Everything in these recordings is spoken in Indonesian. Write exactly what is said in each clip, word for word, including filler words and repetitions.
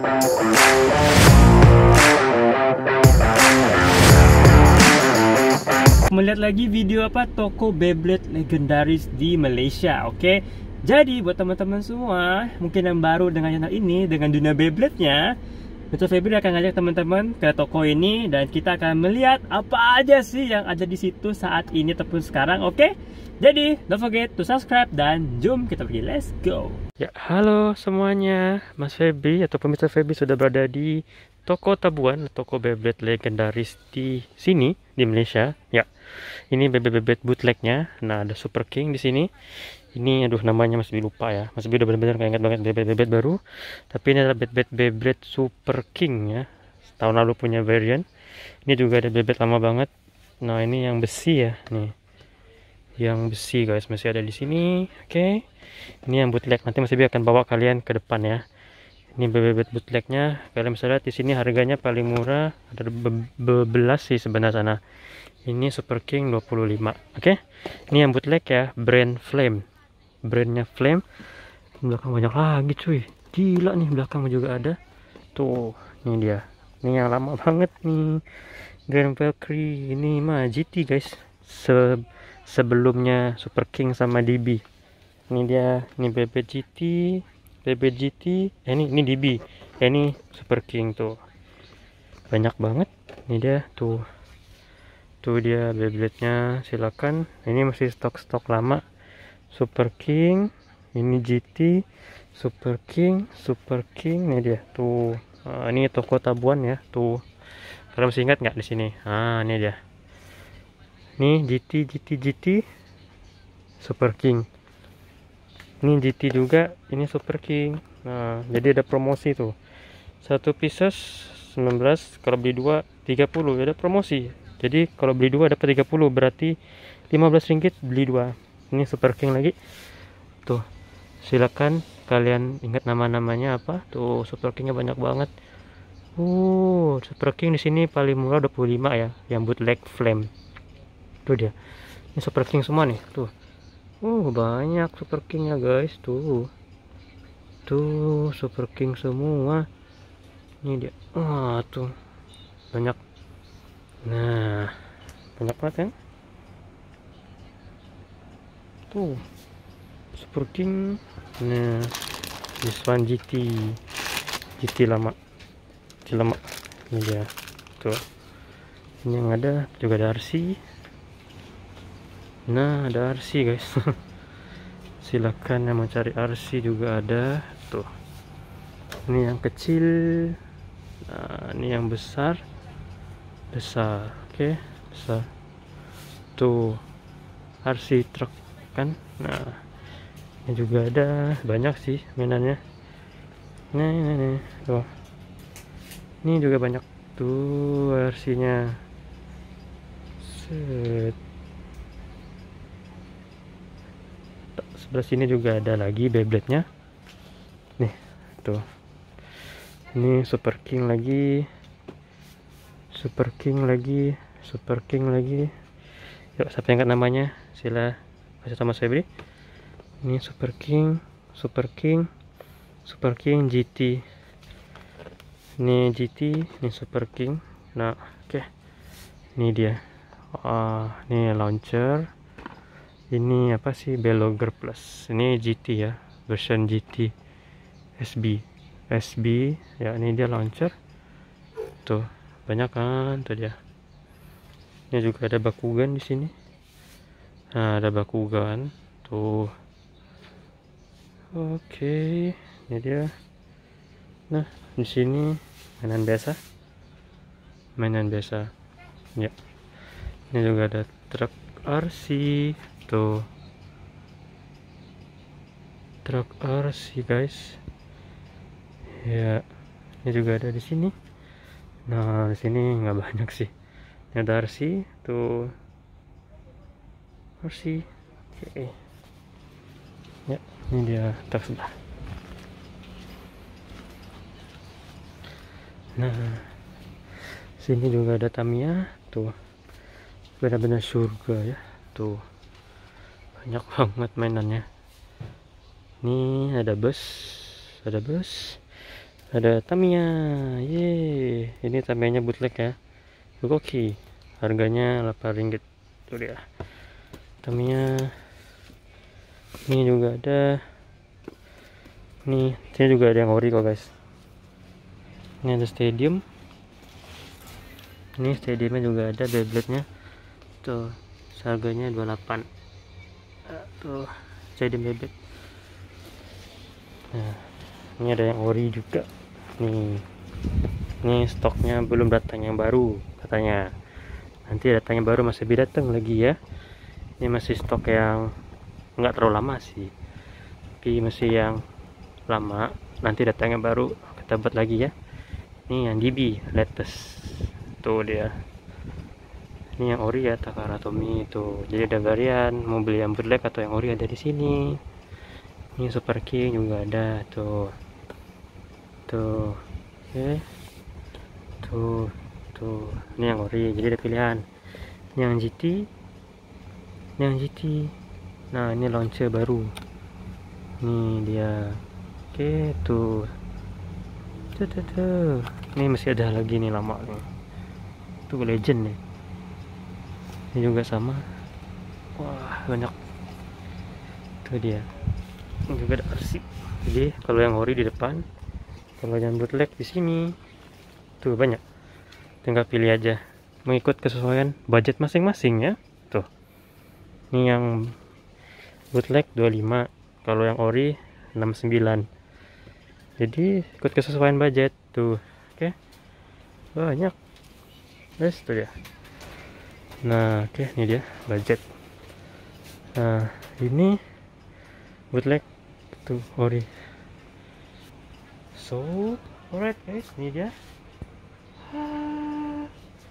Melihat lagi video apa toko Beyblade legendaris di Malaysia. Oke, jadi buat teman-teman semua mungkin yang baru dengan channel ini, dengan dunia Beyblade-nya, mister Febri akan ngajak teman-teman ke toko ini dan kita akan melihat apa aja sih yang ada di situ saat ini ataupun sekarang. Oke, jadi don't forget to subscribe dan jom kita pergi, let's go. Ya, halo semuanya, Mas Febri ataupun mister Febri sudah berada di toko Tabuan, toko Beyblade legendaris di sini di Malaysia. Ya, ini Beyblade bootlegnya. Nah, ada Super King di sini. Ini aduh namanya masih lupa ya. Mas Beyblade udah benar-benar nggak ingat banget Beyblade baru. Tapi ini adalah Beyblade Beyblade Super King ya. Tahun lalu punya variant. Ini juga ada Beyblade lama banget. Nah, ini yang besi ya, nih. Yang besi guys masih ada di sini. Oke. Ini yang bootleg. Nanti Mas Beyblade akan bawa kalian ke depan ya. Ini Beyblade bootlegnya. Kalian bisa lihat di sini harganya paling murah ada bebelas sih sebenarnya sana. Ini Super King dua puluh lima. Oke. Ini yang bootleg ya, brand Flame. Brandnya Flame. Belakang banyak lagi cuy. Gila nih, belakang juga ada. Tuh, ini dia. Ini yang lama banget nih. Grand Valkyrie. Ini mah G T guys. Se sebelumnya Super King sama D B. Ini dia, ini Beyblade G T. Beyblade G T, eh, ini ini D B, eh, ini Super King tuh, banyak banget. Ini dia tuh, tuh dia Beyblade-nya. Silakan. Ini masih stok-stok lama. Super King, ini G T, Super King, Super King. Ini dia tuh. Nah, ini toko Tabuan ya tuh. Kalian masih ingat nggak di sini? Ah, ini dia. Ini G T, G T, G T, Super King. Ini G T juga, ini Super King. Nah, jadi ada promosi tuh. Satu pieces sembilan belas, kalau beli dua tiga puluh, ada promosi. Jadi kalau beli dua dapat tiga puluh, berarti lima belas ringgit beli dua. Ini Super King lagi. Tuh. Silakan kalian ingat nama-namanya apa? Tuh, Super Kingnya banyak banget. Uh, Super King di sini paling murah dua puluh lima ya, yang bootleg Flame. Tuh dia. Ini Super King semua nih, tuh. Uh, banyak Super King ya guys, tuh. Tuh, Super King semua. Ini dia. Wah, tuh. Banyak. Nah, banyak banget kan? Tuh. Super King. Nah, this one G T. G T lama. G T lama. Ini dia. Tuh. Ini yang ada juga ada R C. Nah, ada R C guys. Silakan yang mau cari R C juga ada tuh. Ini yang kecil. Nah, ini yang besar. Besar. Oke, besar. Tuh. R C truk kan. Nah, ini juga ada banyak sih mainannya. Nah, ini, ini. Tuh. Ini juga banyak tuh R C-nya. Set. Sebelah sini juga ada lagi Beyblade-nya. Nih, tuh. Ini Super King lagi. Super King lagi, Super King lagi. Yuk, siapa yang ingat namanya? Sila kasih sama saya beri. Ini Super King, Super King, Super King G T. Ini G T, ini Super King. Nah, oke. Okay. Ini dia. Ah, ini launcher. Ini apa sih, Belogger Plus. Ini G T ya, version G T S B. S B ya, ini dia launcher. Tuh, banyak kan tuh dia. Ini juga ada Bakugan di sini. Nah, ada Bakugan. Tuh. Oke, ini dia. Nah, di sini mainan biasa. Mainan biasa. Ya. Ini juga ada truk R C. Tuh, truk R C guys. Ya, ini juga ada di sini. Nah, di sini nggak banyak sih. Ini ada R C. Tuh, R C. Oke. Ya, ini dia truk sebelah. Nah, sini juga ada Tamiya. Tuh, benar-benar surga ya. Tuh, banyak banget mainannya. Ini ada bus, ada bus, Ada Tamiya, ye, ini Tamiyanya bootleg ya, Goki, harganya delapan ringgit. Tuh dia, Tamiya. Ini juga ada, nih, sini juga ada yang ori kok guys. Ini ada Stadium, ini Stadiumnya juga ada Beyblade-nya, tuh, harganya dua puluh delapan. Tuh, Stadium Beyblade. Nah, ini ada yang ori juga. Nih, ini stoknya belum datang yang baru katanya. Nanti datangnya baru masih bisa datang lagi ya. Ini masih stok yang nggak terlalu lama sih, tapi masih yang lama. Nanti datangnya baru kita buat lagi ya. Ini yang D B latest. Tuh dia. Ini yang ori ya, Takara Tomy itu. Jadi ada varian mau beli yang bootleg atau yang ori ada di sini. Ini Super King juga ada tuh. Tuh, oke, okay. tuh, tuh, ini yang ori, jadi ada pilihan. Ini yang G T, ini yang G T. Nah, ini launcher baru. Nih dia, oke, okay, tuh, tuh, tuh, tuh. Ini masih ada lagi nih lama nih. Tuh legend nih. Ini juga sama. Wah, banyak. Tuh dia. Ini juga ada arsip. Jadi kalau yang ori di depan, kalau yang bootleg di sini tuh banyak, tinggal pilih aja mengikut kesesuaian budget masing-masing ya. Tuh, ini yang bootleg dua puluh lima, kalau yang ori enam puluh sembilan, jadi ikut kesesuaian budget tuh. Oke, banyak guys, tuh ya. Nah, oke, ini dia budget. Nah, ini bootleg tuh ori. So, alright guys, ini dia. Ah.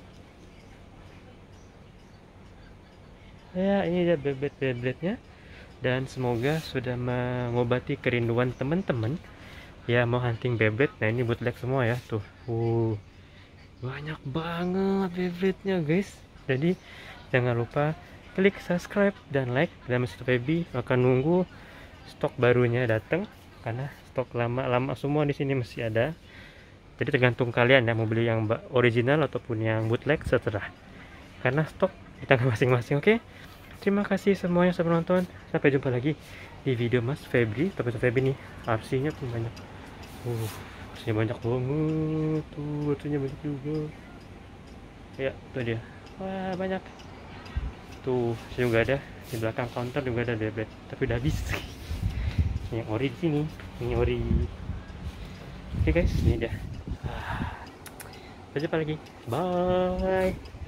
Ya, ini dia Beyblade-Beyblade-nya. Dan semoga sudah mengobati kerinduan teman-teman ya mau hunting Beyblade. Nah, ini bootleg semua ya, tuh. Uh, banyak banget Beyblade-nya guys. Jadi jangan lupa klik subscribe dan like, dan Mister Feby akan nunggu stok barunya datang, karena stok lama-lama semua di sini masih ada. Jadi tergantung kalian ya mau beli yang original ataupun yang bootleg seterah, karena stok di tangan masing-masing. Oke, terima kasih semuanya sudah menonton. Sampai jumpa lagi di video Mas Feby. Tapi Mas Feby nih R C-nya tuh banyak. Uh, R C-nya banyak banget. Tuh, R C-nya banyak juga. Ya, tuh dia. Wah, banyak. Tuh, juga ada di belakang counter juga ada Beyblade, tapi udah habis. Yang ori di sini, ini ori. Oke guys, ini dia. Sampai jumpa lagi. Bye.